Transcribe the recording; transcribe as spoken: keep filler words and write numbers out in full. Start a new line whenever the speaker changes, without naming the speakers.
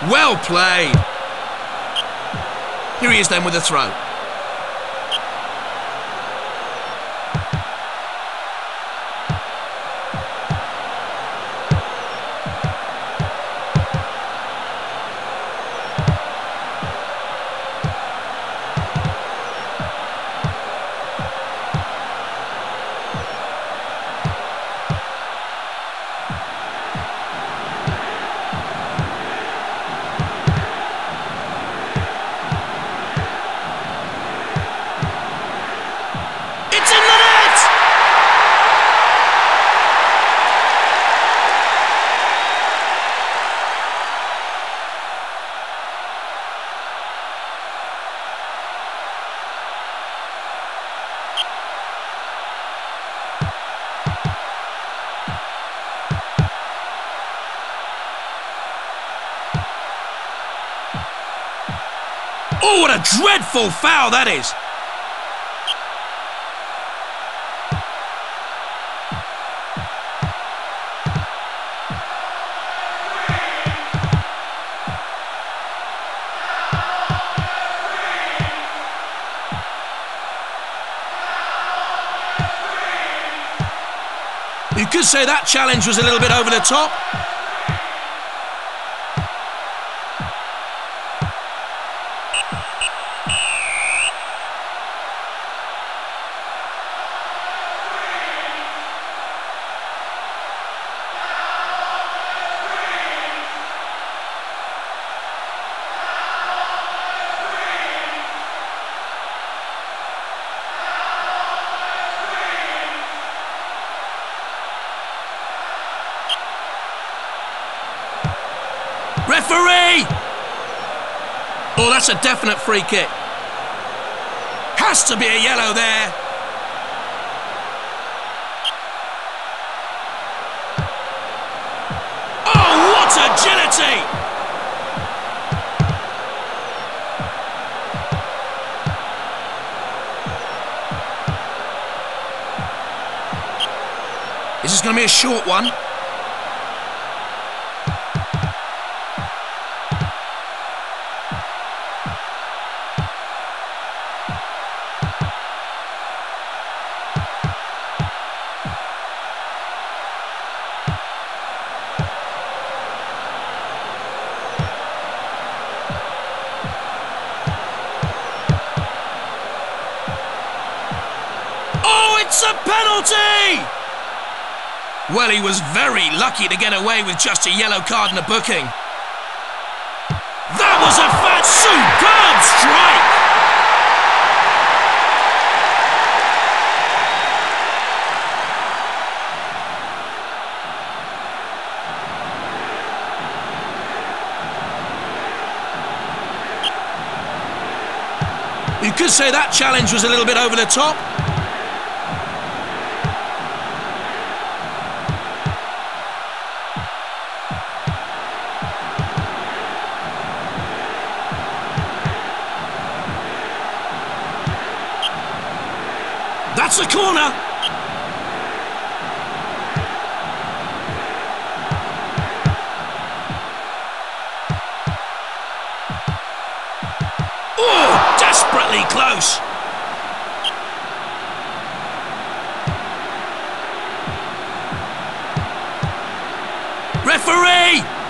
Well played. Here he is then with the throw. Oh, what a dreadful foul that is! You could say that challenge was a little bit over the top. Referee! Oh, that's a definite free kick. Has to be a yellow there. Oh, what agility! This is going to be a short one. It's a penalty! Well, he was very lucky to get away with just a yellow card and a booking. That was a fat, superb strike! You could say that challenge was a little bit over the top. That's a corner. Oh, desperately close. Referee!